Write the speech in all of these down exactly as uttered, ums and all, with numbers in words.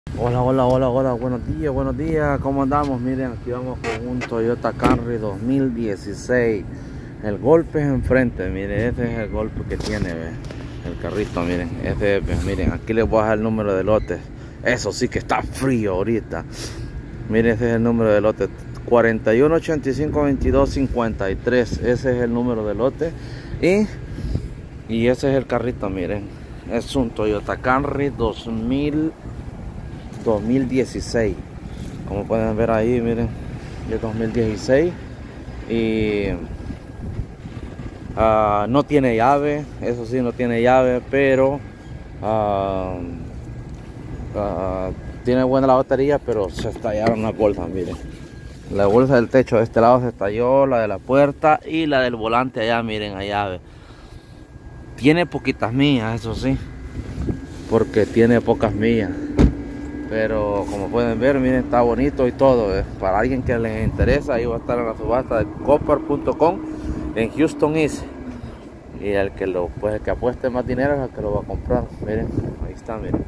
Hola, hola, hola, hola, buenos días, buenos días, ¿cómo andamos? Miren, aquí vamos con un Toyota Camry dos mil dieciséis. El golpe es enfrente, miren, ese es el golpe que tiene, ¿ve? El carrito, miren, ese es, ¿ve? Miren, aquí les voy a dejar el número de lote. Eso sí que está frío ahorita. Miren, ese es el número de lote, cuarenta y uno, ochenta y cinco, veintidós, cincuenta y tres. Ese es el número de lote. Y, y ese es el carrito, miren. Es un Toyota Camry dos mil dieciséis, como pueden ver ahí, miren, de dos mil dieciséis. Y uh, no tiene llave, eso sí, no tiene llave, pero uh, uh, tiene buena la batería, pero se estallaron las bolsas, miren. La bolsa del techo de este lado se estalló, la de la puerta y la del volante allá, miren, a llave. Tiene poquitas millas, eso sí, porque tiene pocas millas. Pero como pueden ver, miren, está bonito y todo, ¿eh? Para alguien que les interesa, ahí va a estar en la subasta de copar punto com en Houston East. Y el que lo pues el que apueste más dinero es el que lo va a comprar. Miren, ahí está, miren.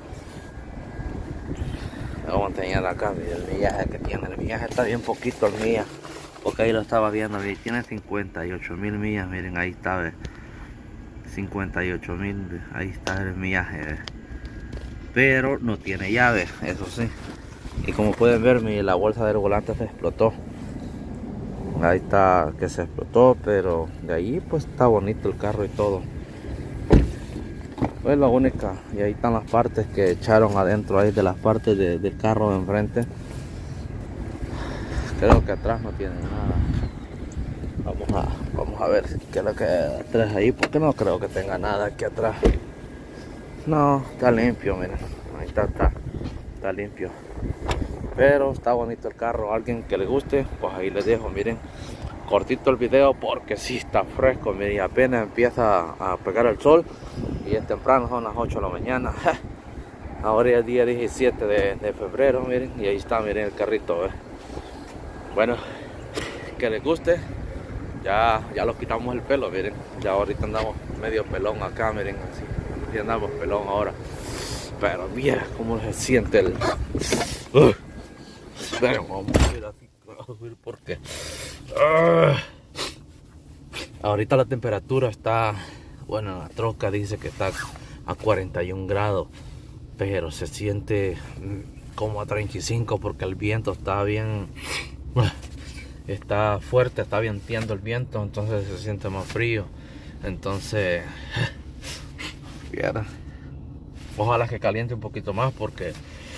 Vamos a enseñar acá, miren el millaje que tiene. El millaje está bien poquito, el millaje, porque ahí lo estaba viendo, miren, tiene cincuenta y ocho mil millas, miren, ahí está, ¿ve? cincuenta y ocho mil, ahí está el millaje, ¿ve? Pero no tiene llave, eso sí. Y como pueden ver, mi, la bolsa del volante se explotó. Ahí está que se explotó, pero de ahí pues está bonito el carro y todo. Es la única. Y ahí están las partes que echaron adentro ahí de las partes de, del carro de enfrente. Creo que atrás no tiene nada. Vamos a, vamos a ver qué es lo que hay atrás ahí, porque no creo que tenga nada aquí atrás. No, está limpio, miren. Ahí está, está, está limpio. Pero está bonito el carro. Alguien que le guste, pues ahí les dejo, miren. Cortito el video porque sí está fresco, miren, apenas empieza a pegar el sol. Y es temprano, son las ocho de la mañana. Ahora es el día diecisiete de, de febrero, miren. Y ahí está, miren el carrito, ¿eh? Bueno, que les guste. Ya, ya lo quitamos el pelo, miren. Ya ahorita andamos medio pelón acá, miren, así. Ya andamos pelón ahora. Pero mira cómo se siente el... Uh. Pero vamos a ver así, a ver por qué. Uh. Ahorita la temperatura está... Bueno, la troca dice que está a cuarenta y un grados. Pero se siente como a treinta y cinco porque el viento está bien... Está fuerte, está vienteando el viento, entonces se siente más frío. Entonces, fíjate, ojalá que caliente un poquito más porque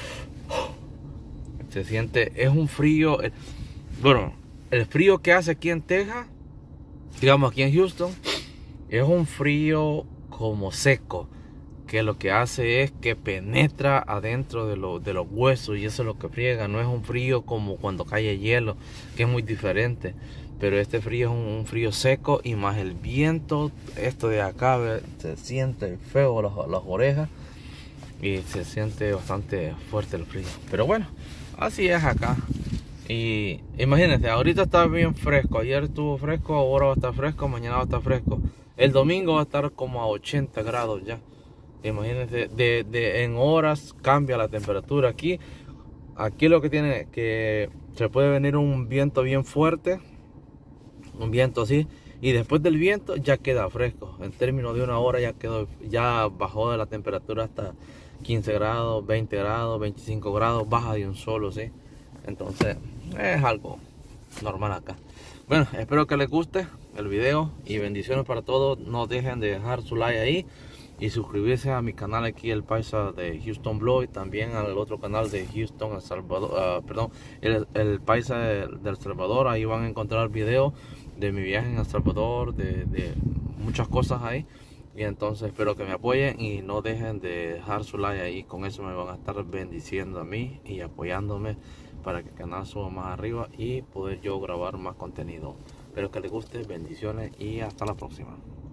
se siente, es un frío. Bueno, el frío que hace aquí en Texas, digamos aquí en Houston, es un frío como seco, que lo que hace es que penetra adentro de, lo, de los huesos, y eso es lo que friega. No es un frío como cuando cae hielo, que es muy diferente, pero este frío es un, un frío seco, y más el viento, esto de acá, ¿ve? Se siente feo las, las orejas, y se siente bastante fuerte el frío. Pero bueno, así es acá. Y imagínense, ahorita está bien fresco, ayer estuvo fresco, ahora va a estar fresco, mañana va a estar fresco, el domingo va a estar como a ochenta grados ya. Imagínense, de, de, en horas cambia la temperatura. Aquí, aquí lo que tiene que se puede venir un viento bien fuerte, un viento así, y después del viento ya queda fresco. En términos de una hora ya quedó, ya bajó de la temperatura hasta quince grados, veinte grados, veinticinco grados, baja de un solo, ¿sí? Entonces es algo normal acá. Bueno, espero que les guste el video y bendiciones para todos. No dejen de dejar su like ahí y suscribirse a mi canal aquí, el Paisa de Houston Blog, y también al otro canal de Houston, El Salvador, uh, perdón, el, el Paisa de, de El Salvador. Ahí van a encontrar videos de mi viaje en El Salvador, de, de muchas cosas ahí. Y entonces espero que me apoyen y no dejen de dejar su like ahí. Con eso me van a estar bendiciendo a mí y apoyándome para que el canal suba más arriba y poder yo grabar más contenido. Espero que les guste, bendiciones y hasta la próxima.